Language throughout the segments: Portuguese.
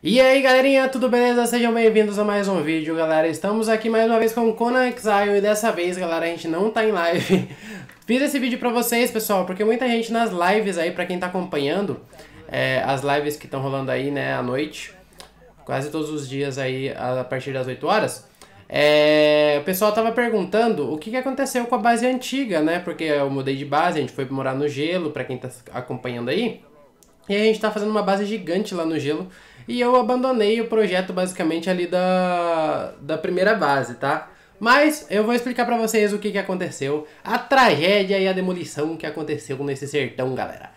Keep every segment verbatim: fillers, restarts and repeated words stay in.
E aí galerinha, tudo beleza? Sejam bem-vindos a mais um vídeo, galera. Estamos aqui mais uma vez com o Conan Exile e dessa vez, galera, a gente não tá em live. Fiz esse vídeo pra vocês, pessoal, porque muita gente nas lives aí, pra quem tá acompanhando, é, as lives que estão rolando aí, né, à noite, quase todos os dias aí, a partir das oito horas, é, o pessoal tava perguntando o que, que aconteceu com a base antiga, né, porque eu mudei de base, a gente foi morar no gelo, pra quem tá acompanhando aí. E a gente tá fazendo uma base gigante lá no gelo. E eu abandonei o projeto basicamente ali da, da primeira base, tá? Mas eu vou explicar pra vocês o que, que aconteceu. A tragédia e a demolição que aconteceu nesse sertão, galera.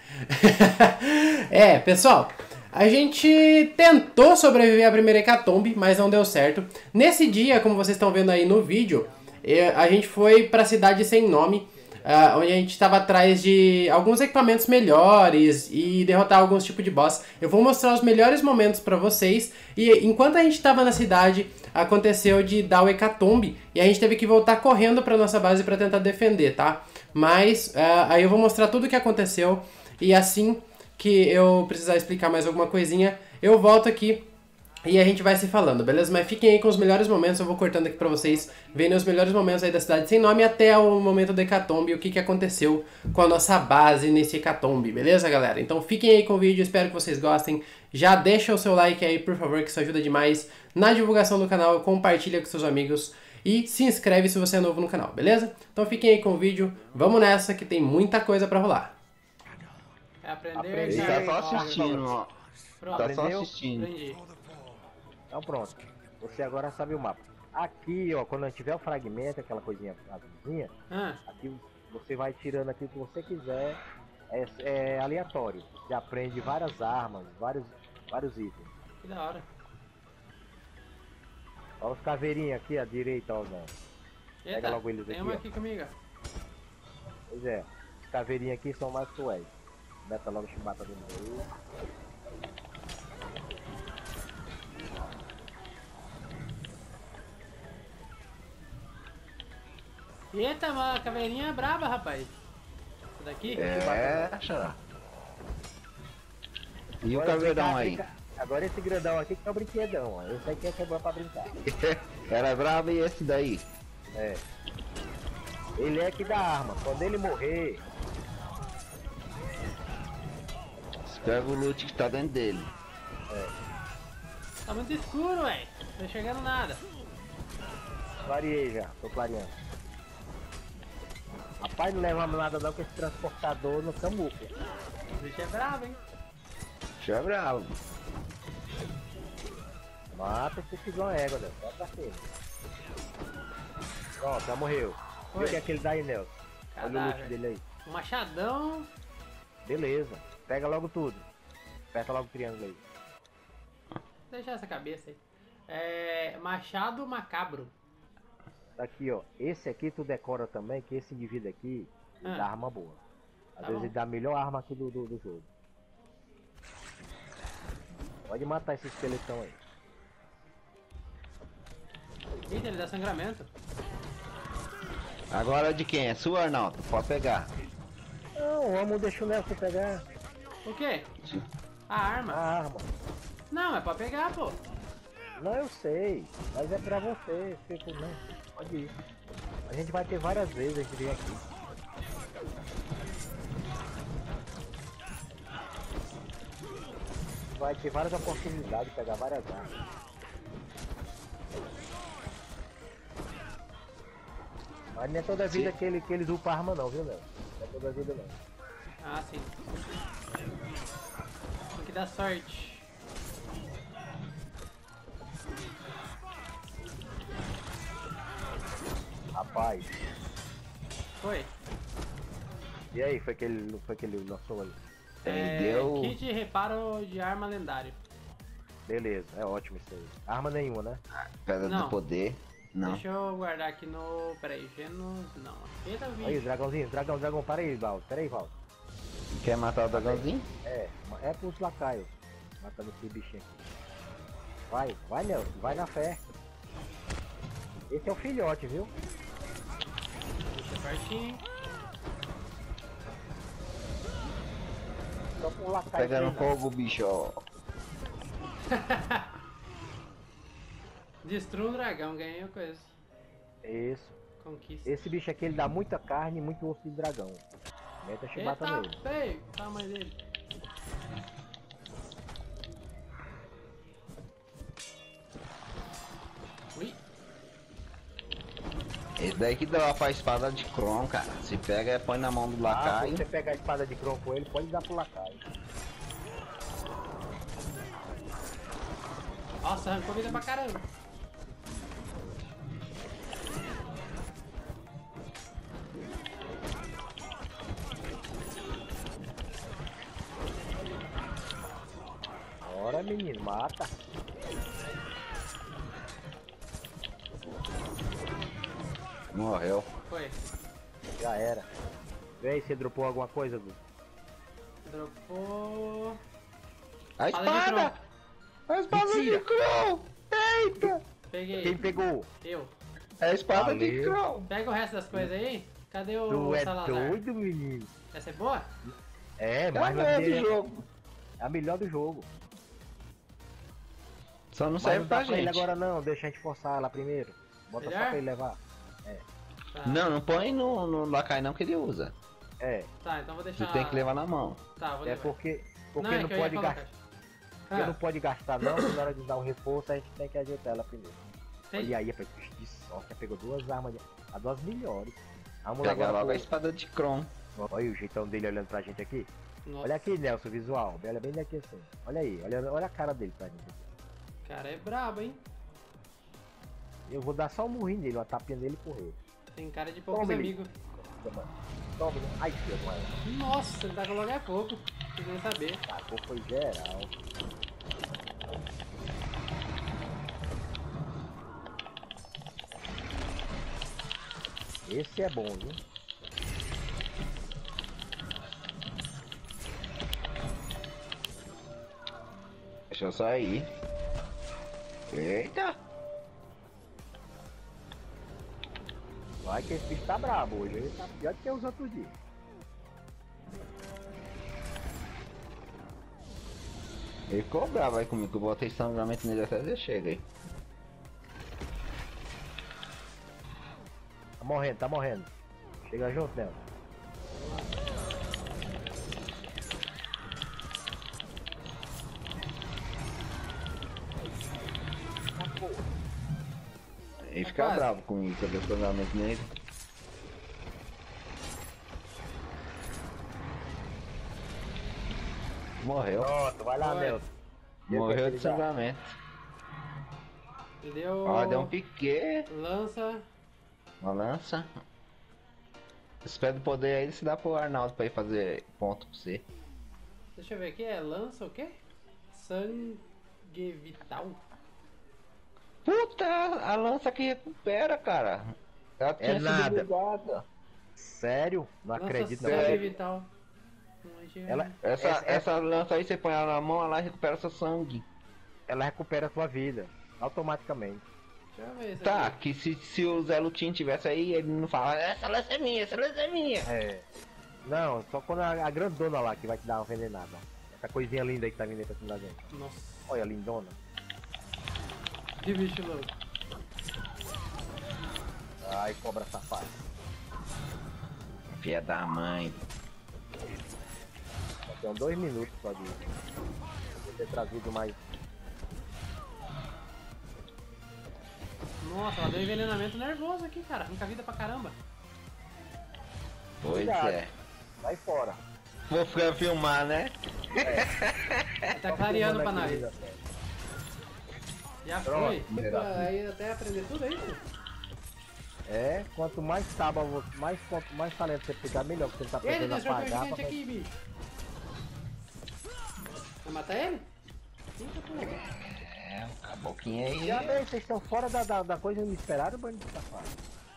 É, pessoal, a gente tentou sobreviver à primeira hecatombe, mas não deu certo. Nesse dia, como vocês estão vendo aí no vídeo, a gente foi pra cidade sem nome. Uh, onde a gente estava atrás de alguns equipamentos melhores e derrotar alguns tipos de boss. Eu vou mostrar os melhores momentos para vocês. E enquanto a gente estava na cidade, aconteceu de dar o hecatombe e a gente teve que voltar correndo para nossa base para tentar defender, tá? Mas uh, aí eu vou mostrar tudo o que aconteceu e assim que eu precisar explicar mais alguma coisinha, eu volto aqui e a gente vai se falando, beleza? Mas fiquem aí com os melhores momentos, eu vou cortando aqui pra vocês verem os melhores momentos aí da cidade sem nome até o momento do hecatombe, o que, que aconteceu com a nossa base nesse hecatombe, beleza, galera? Então fiquem aí com o vídeo, espero que vocês gostem. Já deixa o seu like aí, por favor, que isso ajuda demais na divulgação do canal, compartilha com seus amigos e se inscreve se você é novo no canal, beleza? Então fiquem aí com o vídeo, vamos nessa que tem muita coisa pra rolar. É aprender, Aprendi, tá só assistindo, ó. Pronto, tá só aprendeu? assistindo. Aprendi. Então pronto, você agora sabe o mapa. Aqui, ó, quando tiver o fragmento, aquela coisinha azulzinha, Ah. aqui você vai tirando aqui o que você quiser, é, é aleatório. Você aprende várias armas, vários, vários itens. Que da hora. Olha os caveirinhos aqui à direita, ó, Zé. Pega Eita, logo eles tem aqui, uma ó. aqui comigo. Pois é, os caveirinhos aqui são mais cruéis. Beta logo o chibata do meio. Eita, uma caveirinha braba, rapaz. Essa daqui? É, xará. E o Agora caveirão fica- aí? fica- Agora esse grandão aqui que é o brinquedão, ó. Esse aqui é que é bom pra brincar. Era brabo e esse daí? É. Ele é que dá arma. Quando ele morrer, Pega o loot que tá dentro dele. Tá muito escuro, velho. Não tô enxergando nada. clareei já, tô clareando. Rapaz, não leva nada não com esse transportador no camuco. O bicho é brabo, hein? Já é brabo. Mata esse filho de égua, Deus. Só pra cima. Pronto, já morreu. E Oi. o que é que ele dá aí, Nelson? Olha o loot Cadáver. dele aí. Um machadão. Beleza. Pega logo tudo. Aperta logo o triângulo aí. Vou deixar essa cabeça aí. É. Machado macabro. Aqui, ó. Esse aqui tu decora também, que esse indivíduo aqui ele Ah. dá arma boa. Às Tá vezes bom. ele dá a melhor arma aqui do, do, do jogo. Pode matar esse esqueletão aí. Eita, ele dá sangramento. Agora de quem? É sua, Arnaldo? Pode pegar. Não, o homem deixa o Nelson pegar O quê? A a arma. arma. Não, é pra pegar, pô. Não, eu sei, mas é pra você. Fico, não, pode ir. A gente vai ter várias vezes a gente vem aqui. Vai ter várias oportunidades de pegar várias armas. Mas não é toda vida Sim. que, ele, que eles upam arma não, viu, Léo? Não é toda vida não. Ah, sim. Tem que dar sorte. Rapaz, Foi. e aí, foi que ele, foi que ele lançou aí? É, Entendeu? kit de reparo de arma lendário. Beleza, é ótimo isso aí. Arma nenhuma, né? Pedra Não. do poder. Não. Deixa eu guardar aqui no... Peraí, Vênus... Não. Eita, Aí, vídeo. dragãozinho, dragão, dragão, para aí, Val. Pera aí, Val. Quer matar o dragãozinho? É, é pros lacaios. Matando esse bichinho aqui. Vai, vai, Nelson, vai na fé. Esse é o filhote, viu? Deixa pertinho. Só pro lacaio. Pegando treinar. fogo, bicho, ó. Destrua um dragão, ganhei a coisa. Isso. Conquista. Esse bicho aqui ele dá muita carne e muito osso de dragão. Meta a chibata Eita, nele. feio, o tamanho dele. Ui. Esse daí que dá pra espada de Kron, cara. Se pega, põe na mão do Ah, lacaio. se você pegar a espada de Kron com ele, pode dar pro lacaio. Nossa, arrancou vida pra caramba. Bora, menino, mata. Morreu. Foi. Já era. Vem, você dropou alguma coisa, Gu? Dropou. A Espada de espada! A espada Mentira. de Kron! Eita! Peguei. Quem pegou? Eu. É a espada de Valeu. Kron! Pega o resto das coisas aí. Cadê o Tu é Salazar? doido, menino? Essa é boa? É, É mas a não melhor do é jogo. é a melhor do jogo. Só não Mas serve não dá pra pra ele gente. agora não, deixa a gente forçar ela primeiro. Bota Melhor? só pra ele levar. Tá. Não, não põe no, no lacaio não que ele usa. É, Tá, então vou Você deixar. tem que levar na mão. Tá, vou é levar. porque, porque é não, que eu ia pode falar, gastar. cara. Porque Ah, não pode gastar não, porque na hora de dar o reforço a gente tem que ajeitar ela primeiro. tem- Olha aí, rapaz, que sorte, já pegou duas armas, de- as duas melhores. Vamos lá Pega agora logo a pro- espada de Kron. Olha o jeitão dele olhando pra gente aqui. Nossa, Olha aqui, Nelson, o visual. Olha bem daqui assim. Olha aí, olha, olha a cara dele pra gente. cara é brabo, hein? Eu vou dar só um murrinho nele, uma tapinha nele e correr. Tem cara de poucos Toma ele. amigos. Toma, toma. Ai, filho, não é. Nossa, ele tá com logo é pouco. Vocês nem saber. Tacou foi geral. Esse é bom, viu? Deixa eu sair. Eita! Vai que esse bicho tá brabo hoje. Ele tá pior do que os outros dias. Ele ficou bravo aí comigo. Eu botei sangramento nele até ele chega aí. Tá morrendo, tá morrendo. Chega junto, Nelson. Ele fica quase. bravo comigo, que eu dei sangramento nele. Morreu. Pronto, vai lá, Foi. Nelson. Morreu de Ele já- sangramento. Ele deu. Ó, deu um piquê. Lança. Uma lança. Espero poder aí se dá pro Arnaldo pra ir fazer ponto pra você. Deixa eu ver aqui, é lança o quê? Sangue vital. Puta, a lança que recupera, cara. Ela tinha sido nada. bugada. Sério? Não Lança acredito não. sangue sério. vital. Não tinha- Ela, Essa, essa, essa lança aí você põe ela na mão, ela recupera seu sangue. ela recupera a sua vida. Automaticamente. Deixa eu ver isso Tá, aqui. que se, se o Zé Lutin tivesse aí, ele não fala, essa lança é minha, essa lança é minha. É. Não, só quando a, a grandona lá que vai te dar uma venenada. Essa coisinha linda aí que tá vindo aí pra cima da gente. Nossa, Olha, lindona. que bicho louco. Ai, cobra safada. Filha da mãe. Só tem dois minutos só de de ter trazido mais. Nossa, ela deu envenenamento nervoso aqui, cara. Arranca vida pra caramba. Pois Cuidado. é. Vai fora. Vou ficar filmar, né? Ele tá clareando pra nós. nós. Já Pronto, foi. mineral. Aí até aprender tudo aí, pô. É, quanto mais tábua, você- mais, quanto mais talento você pegar, melhor, porque você tá Ele pegando deixou o apagar. gigante aqui, bicho. Vai matar ele? Eita, porra. É, a boquinha aí. Já bem, vocês estão fora da, da, da coisa inesperada, bandido safado.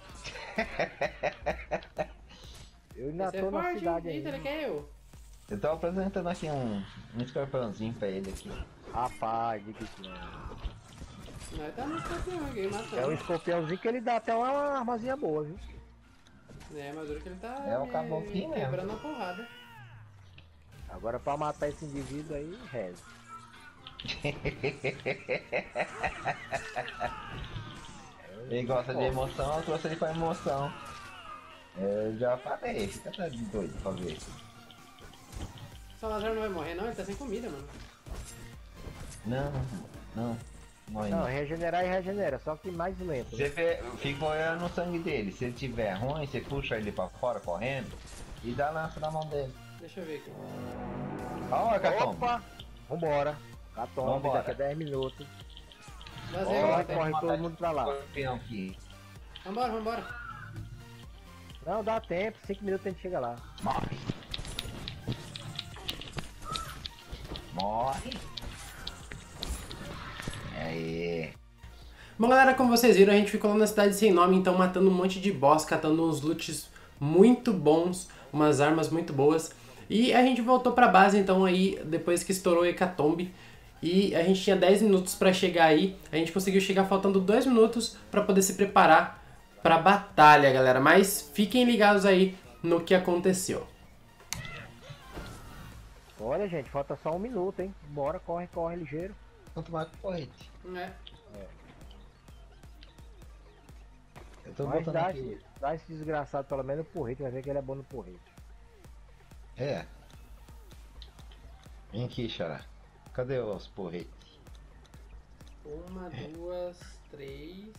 Eu ainda Esse é tô na forte, cidade hein? Eita, ele ainda. quer eu. Eu tô apresentando aqui um, um escorpiãozinho pra ele aqui. Rapaz, diga isso não. Nós tá no escorpião aqui, É um matando. escorpiãozinho que ele dá até uma armazinha boa, viu? É, mas duro que ele tá É o me- caboclinho mesmo. quebrando a porrada. Agora pra matar esse indivíduo aí, reza. Ele gosta de emoção, eu trouxe ele pra emoção. Eu já falei, fica tá doido pra ver. O Salazar não vai morrer não, ele tá sem comida, mano. Não, não. Morre Não, não. regenerar e regenera, só que mais lento. Você vê, fica olhando no sangue dele. Se ele tiver ruim, você puxa ele pra fora correndo e dá lança na mão dele. Deixa eu ver aqui. Olha, Catom. Opa! Vambora. Catombe, Vambora. daqui a dez minutos. Vazei Corre, agora, corre tá? todo mundo pra lá. Escorpião aqui. Vambora, vambora. Não, dá tempo, cinco minutos a gente chega lá. Morre. Morre. Aí. Bom, galera, como vocês viram, a gente ficou lá na cidade sem nome, então matando um monte de boss, catando uns loots muito bons, umas armas muito boas. E a gente voltou pra base, então, aí, depois que estourou o Hecatombe. E a gente tinha dez minutos pra chegar aí. A gente conseguiu chegar faltando dois minutos pra poder se preparar pra batalha, galera. Mas fiquem ligados aí no que aconteceu. Olha, gente, falta só um minuto, hein? Bora, corre, corre, ligeiro. Quanto mais corrente. É. Eu tô Mas botando dá, aqui. esse, dá esse desgraçado pelo menos no porrete, vai ver que ele é bom no porrete. É. Vem aqui, Xará. Cadê os porretes? Uma, duas, três...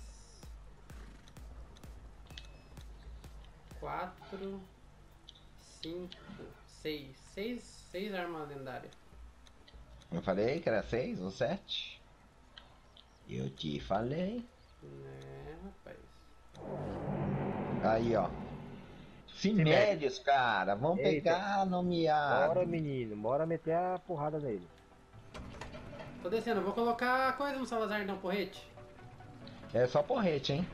Quatro... Cinco... Seis. Seis, seis armas lendárias. Eu falei que era seis ou sete? Eu te falei. É, rapaz. Aí, ó. Se médios, cara. Vamos Eita. pegar nomeado. Bora, menino, bora meter a porrada nele. Tô descendo, eu vou colocar coisa no Salazar então, porrete. É só porrete, hein?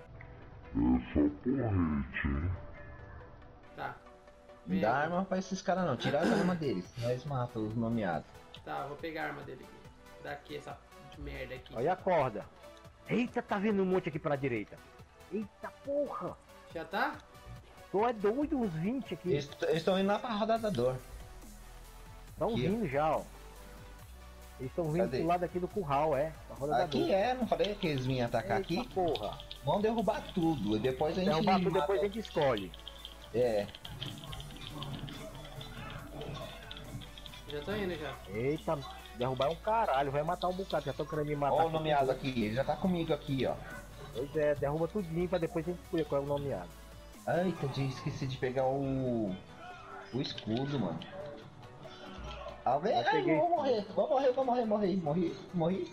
Tá. Não dá arma pra esses caras não. Tira as armas deles. Nós matamos os nomeados. Tá, vou pegar a arma dele aqui. Daqui, essa merda aqui. Olha a corda. Eita, tá vindo um monte aqui pra direita. Eita porra. Já tá? Tô é doido, uns vinte aqui. Eles estão indo lá pra rodada da dor. Estão aqui, vindo já, ó. Eles estão vindo Cadê? pro lado aqui do curral, é. Pra roda da Aqui dor. é, não falei que eles vinham atacar Eita aqui? porra. Vamos derrubar tudo e depois a gente. Derrubar tudo, mata- depois a gente escolhe. É. Já tô indo já. Eita, derrubar é um caralho, vai matar um bocado. Já tô querendo me matar. Ó o aqui. nomeado aqui, ele já tá comigo aqui, ó. Pois é, derruba tudinho pra depois a gente escolher qual é o nomeado. Ai, tadinho, esqueci de pegar o. O escudo, mano. Alguém. Eu Ai, peguei. vou morrer, vou morrer, vou morrer, morri, morri, morri.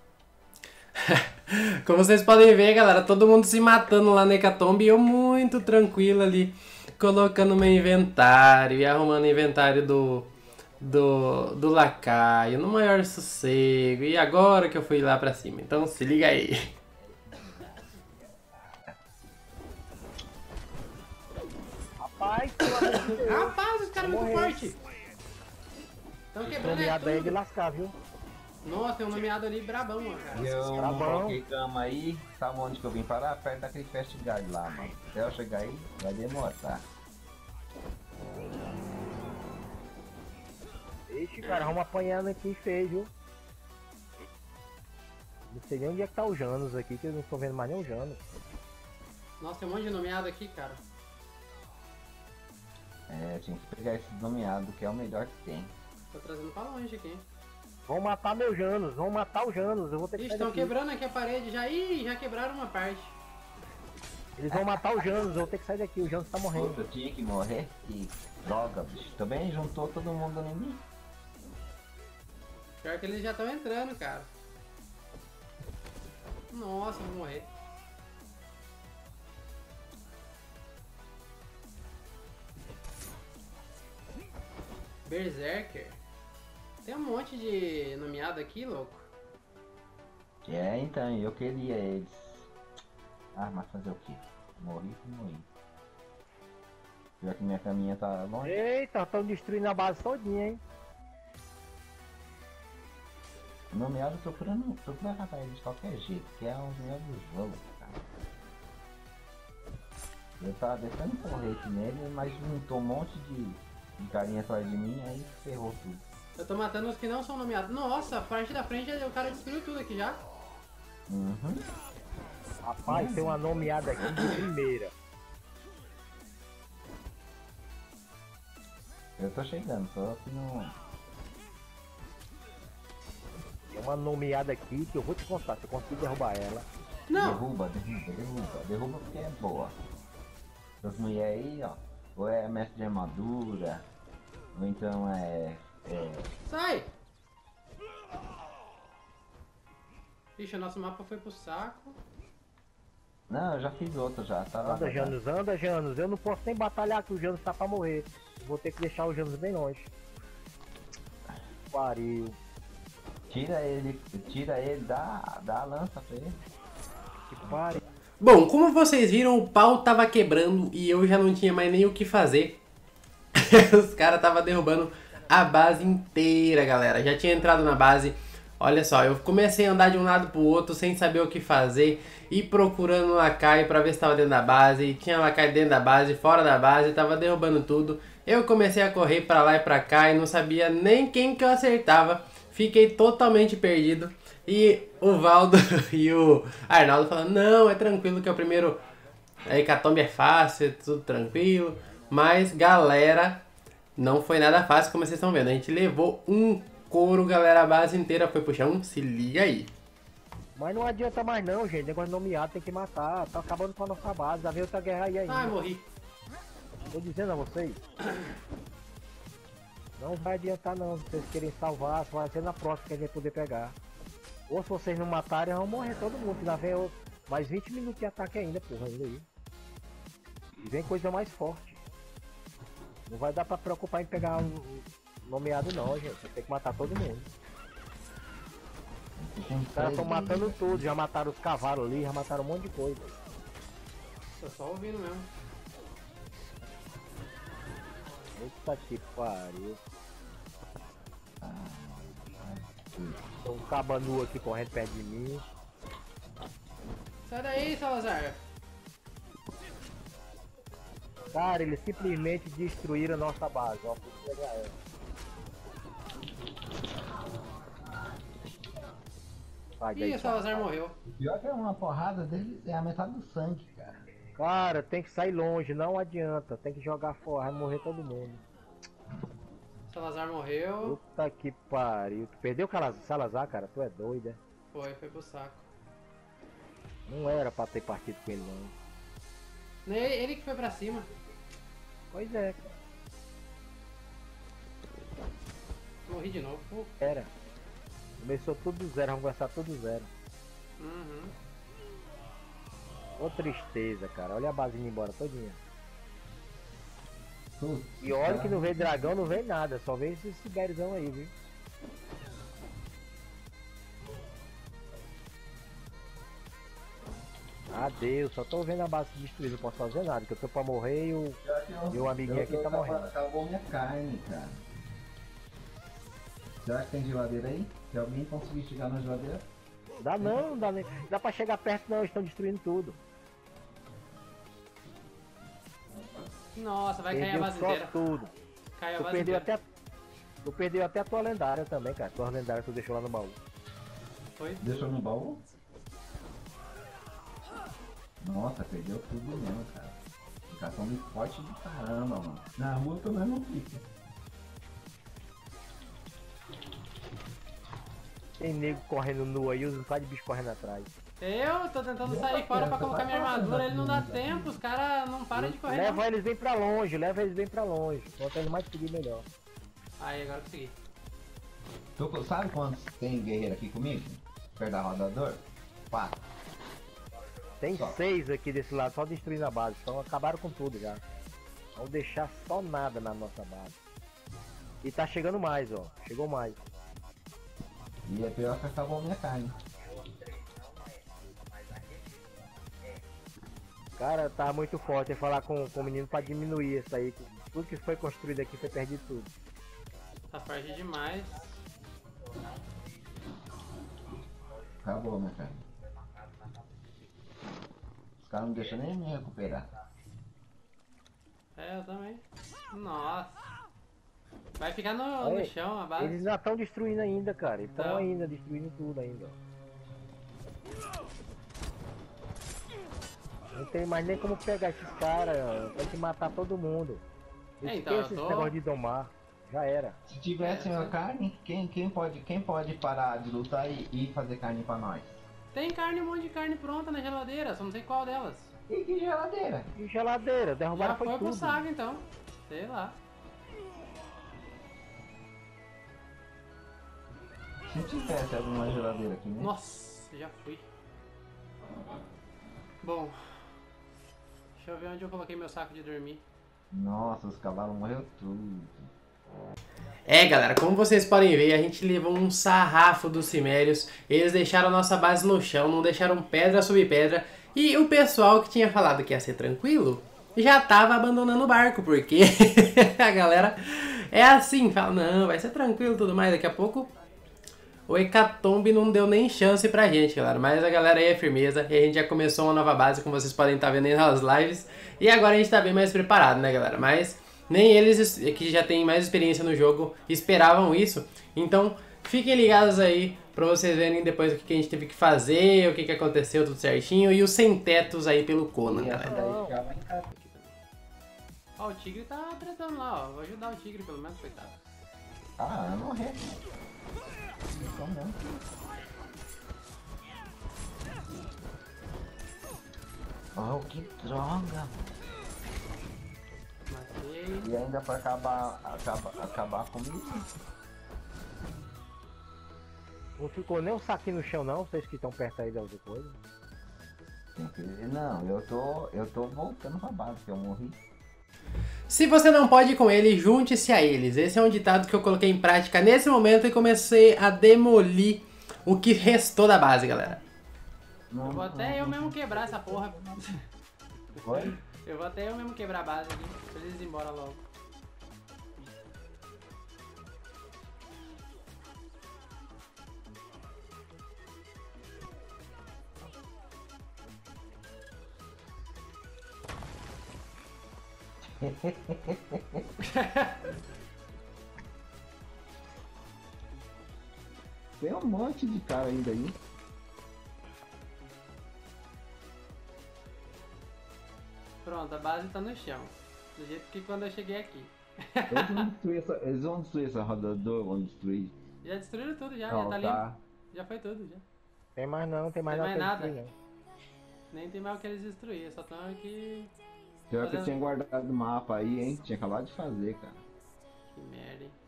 Como vocês podem ver, galera, todo mundo se matando lá na Hecatombe e eu muito tranquilo ali, colocando meu inventário e arrumando o inventário do, do, do lacaio, no maior sossego. E agora que eu fui lá pra cima, então se liga aí. Rapaz, pelo amor de Deus. Rapaz, os caras muito Morreu. fortes. Estão Esse quebrando é nomeado aí é de tudo. lascar, viu? Nossa, tem um nomeado ali brabão, ó, cara. E eu Tá bom. coloquei cama aí, sabe onde que eu vim parar? Perto daquele Fast Guard lá, mano. Até eu chegar aí, vai demorar. Ixi, cara, vamos apanhando aqui feio, viu? Não sei nem onde é que tá o Janus aqui, que eu não tô vendo mais nem o Janus. Nossa, tem um monte de nomeado aqui, cara. É, tinha que pegar esse nomeado, que é o melhor que tem. Tô trazendo pra longe aqui. Vão matar meu Janus, vão matar o Janus, eu vou ter que Ixi, sair estão daqui. quebrando aqui a parede já. Ih, já quebraram uma parte. Eles vão matar o Janus, eu vou ter que sair daqui, o Janus tá morrendo. Puta, eu tinha que morrer? Que droga, bicho. Também juntou todo mundo em mim. Pior que eles já estão entrando, cara. Nossa, vou morrer. Berserker. Tem um monte de nomeado aqui, louco. É, então, eu queria eles. Ah, mas fazer o quê? Morri, morri. Pior que minha caminha tá longe. Eita, estão destruindo a base todinha, hein? Nomeado procurando, procurando matar ele de qualquer jeito, que é o melhor do jogo, cara. Eu tava deixando um porrete nele, mas juntou um monte de, de carinha atrás de mim, aí ferrou tudo. Eu tô matando os que não são nomeados. Nossa, a parte da frente o cara destruiu tudo aqui já. Uhum. Rapaz, tem uma nomeada aqui de primeira. Eu tô chegando, só que não. Tem uma nomeada aqui que eu vou te contar, se eu conseguir derrubar ela. Não! Derruba, derruba, derruba. Derruba porque é boa. As mulheres aí, ó. Ou é mestre de armadura, ou então é. é... Sai! Ixi, o nosso mapa foi pro saco. Não, eu já fiz outro já, tá lá. Anda, Janus, anda, Janus. Eu não posso nem batalhar que o Janus tá pra morrer. Vou ter que deixar o Janus bem longe. Pariu. Tira ele, tira ele, dá, dá a lança pra ele. Que pariu. Bom, como vocês viram, o pau tava quebrando e eu já não tinha mais nem o que fazer. Os caras tava derrubando a base inteira, galera. Já tinha entrado na base. Olha só, eu comecei a andar de um lado pro outro sem saber o que fazer e procurando lacaio pra ver se tava dentro da base. E tinha lacaio dentro da base, fora da base, tava derrubando tudo. Eu comecei a correr pra lá e pra cá e não sabia nem quem que eu acertava. Fiquei totalmente perdido. E o Valdo e o Arnaldo falando, não, é tranquilo que é o primeiro... A hecatombe é fácil, é tudo tranquilo. Mas, galera, não foi nada fácil, como vocês estão vendo. A gente levou um couro, galera, a base inteira foi pro chão. Se liga aí. Mas não adianta mais não, gente. Negócio de nomeado tem que matar. Tá acabando com a nossa base. Já veio outra guerra aí ainda. Ai, morri. Tô dizendo a vocês. Não vai adiantar não. Se vocês querem salvar, só vai ser na próxima que a gente vai poder pegar. Ou se vocês não matarem, vão morrer todo mundo. Já vem outro- mais vinte minutos de ataque ainda, porra. Ainda aí. E vem coisa mais forte. Não vai dar pra preocupar em pegar um nomeado não, gente. Você tem que matar todo mundo. Os caras estão matando tudo. Já mataram os cavalos ali, já mataram um monte de coisa. Tô só ouvindo mesmo. Eita que pariu. Tem um cabanu aqui correndo perto de mim. Sai daí, Salazar. Cara, eles simplesmente destruíram a nossa base, ó. Vou pegar ela. Sai daí, Ih, o Salazar morreu. Pior que é uma porrada dele, é a metade do sangue, cara. Cara, tem que sair longe, não adianta. Tem que jogar fora, vai morrer todo mundo. Salazar morreu. Puta que pariu. Tu perdeu o Cala- Salazar, cara? Tu é doida. Foi, foi pro saco. Não era pra ter partido com ele, não. Ele, ele que foi pra cima. Pois é, cara. Morri de novo. Uh, Era. Começou tudo do zero, vamos começar tudo do zero. Uhum. Ô tristeza, cara. Olha a base indo embora todinha. Putz, E olha cara. que não veio dragão, não veio nada. Só veio esse Siberizão aí, viu? Adeus, só tô vendo a base se destruir, não posso fazer nada, que eu tô pra morrer e o, Pior que eu- e o amiguinho eu- aqui eu tá tava- morrendo. Acabou minha carne, cara. Será que tem geladeira aí? Se alguém conseguir chegar na geladeira? Dá não, dá nem. Dá pra chegar perto não, eles estão destruindo tudo. Nossa, vai cair a Perdeu base só inteira. tudo. Caiu a Tu base perdeu inteira. até. Tu perdeu até a tua lendária também, cara. Tua lendária que tu deixou lá no baú. Foi? Deixou no baú? Nossa, perdeu tudo mesmo, cara. Ficação de forte de caramba, mano. Na rua pelo menos não fica. Tem nego correndo nu aí, os um de bicho correndo atrás. Eu tô tentando sair fora pra colocar minha armadura, ele não dá tempo, os caras não param de correr. Leva Não. eles bem pra longe, leva eles bem pra longe. Quanto eles mais seguir, melhor. Aí, agora consegui. Tu sabe quantos tem guerreiro aqui comigo? Perto da rodador? Quatro. Tem Só. seis aqui desse lado, só destruindo a base. Então acabaram com tudo já. Vão deixar só nada na nossa base. E tá chegando mais, ó. Chegou mais. E é pior que acabou minha carne. Cara, tá muito forte. Eu ia falar com, com o menino pra diminuir isso aí. Tudo que foi construído aqui foi perdido tudo. Tá forte demais. Acabou minha carne. Os caras não deixam nem me recuperar. É, eu também. Nossa. Vai ficar no, Olha, no chão a base. Eles já estão destruindo ainda, cara. Eles estão Então. ainda destruindo tudo ainda. Não tem mais nem como pegar esses caras, tem que matar todo mundo. É, então, Esquece eu tô- esse negócio de domar. Já era. Se tivesse uma carne, quem, quem, pode, quem pode parar de lutar e, e fazer carne pra nós? Tem carne, um monte de carne pronta na geladeira, só não sei qual delas. E que geladeira? E geladeira, derrubaram Já foi foi pro tudo. saco então. Sei lá. Se tivesse alguma geladeira aqui, né? Nossa, já fui. Bom. Deixa eu ver onde eu coloquei meu saco de dormir. Nossa, os cavalos morreram tudo. É, galera, como vocês podem ver, a gente levou um sarrafo dos cimérios. Eles deixaram a nossa base no chão, não deixaram pedra sobre pedra. E o pessoal que tinha falado que ia ser tranquilo, já tava abandonando o barco, porque a galera é assim, fala, não, vai ser tranquilo e tudo mais. Daqui a pouco o Hecatombe não deu nem chance pra gente, galera. Mas a galera aí é firmeza e a gente já começou uma nova base, como vocês podem estar vendo aí nas lives. E agora a gente tá bem mais preparado, né, galera? Mas nem eles, que já têm mais experiência no jogo, esperavam isso. Então, fiquem ligados aí pra vocês verem depois o que a gente teve que fazer, o que aconteceu, tudo certinho. E os sem-tetos aí pelo Conan, E essa galera. daí ficava em casa. Ó, o tigre tá tretando lá, ó. Vou ajudar o tigre pelo menos, coitado. Ah, vai morrer. Então não. Oh, que droga. Matei. E ainda pra acabar, acabar, acabar comigo. Não ficou nem um saquinho no chão não, vocês que estão perto aí da outra coisa. Tem que- Não, eu tô, eu tô voltando pra base, que eu morri. Se você não pode ir com ele, junte-se a eles. Esse é um ditado que eu coloquei em prática nesse momento e comecei a demolir o que restou da base, galera. Não, Eu vou até eu mesmo quebrar essa porra. Foi? Eu vou até eu mesmo quebrar a base aqui, pra eles ir embora logo. Tem um monte de cara ainda aí. Pronto, a base tá no chão. Do jeito que quando eu cheguei aqui. Eles vão destruir essa, eles vão destruir essa rodador, vão destruir. Já destruíram tudo já, Não, já tá tá. limpo. Já foi tudo já. Tem mais não, tem mais Tem nada. mais pra nada. destruir, não. Nem tem mais o que eles destruir, só estão aqui. Pior que eu Fazendo- tinha guardado o mapa aí, hein? Tinha acabado de fazer, cara. Que merda, hein?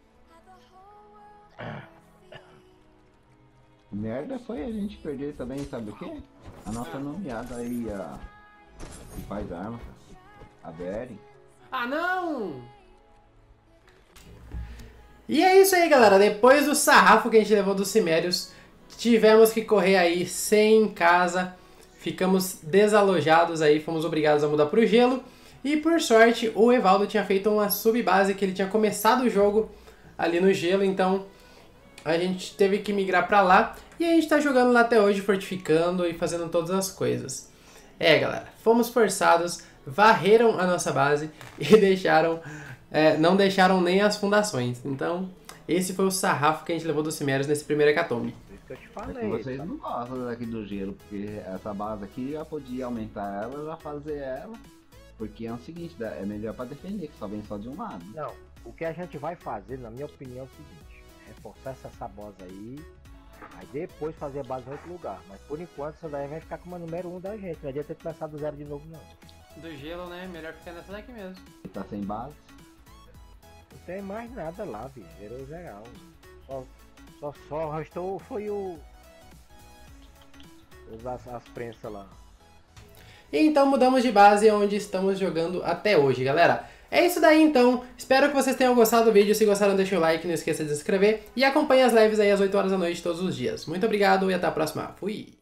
Merda foi a gente perder também, sabe o quê? A nossa nomeada aí, a. Que faz arma, cara. A Beren. Ah, não! E é isso aí, galera. Depois do sarrafo que a gente levou dos cimérios, tivemos que correr aí sem casa. Ficamos desalojados aí, fomos obrigados a mudar pro gelo. E por sorte, o Evaldo tinha feito uma subbase que ele tinha começado o jogo ali no gelo, então a gente teve que migrar pra lá. E a gente tá jogando lá até hoje, fortificando e fazendo todas as coisas. É, galera, fomos forçados, varreram a nossa base e deixaram, é, não deixaram nem as fundações. Então, esse foi o sarrafo que a gente levou dos cimérios nesse primeiro hecatombe. Isso que eu te É que falei. vocês tá? não gostam daqui do gelo, porque essa base aqui já podia aumentar ela, já fazer ela. Porque é o seguinte, dá- é melhor pra defender, que só vem só de um lado. Não, o que a gente vai fazer, na minha opinião, é o seguinte: reforçar essa sabosa aí, aí depois fazer a base em outro lugar. Mas por enquanto essa daí vai ficar como a número um da gente. Não adianta ter começado do zero de novo, não. Do gelo, né? Melhor ficar nessa daqui mesmo. Tá sem base. Não tem mais nada lá, bicho. Zerou geral. Só, só, só restou foi o. os- As, as prensas lá. E então mudamos de base onde estamos jogando até hoje, galera. É isso daí então, espero que vocês tenham gostado do vídeo, se gostaram deixa o like, não esqueça de se inscrever e acompanhe as lives aí às oito horas da noite todos os dias. Muito obrigado e até a próxima, fui!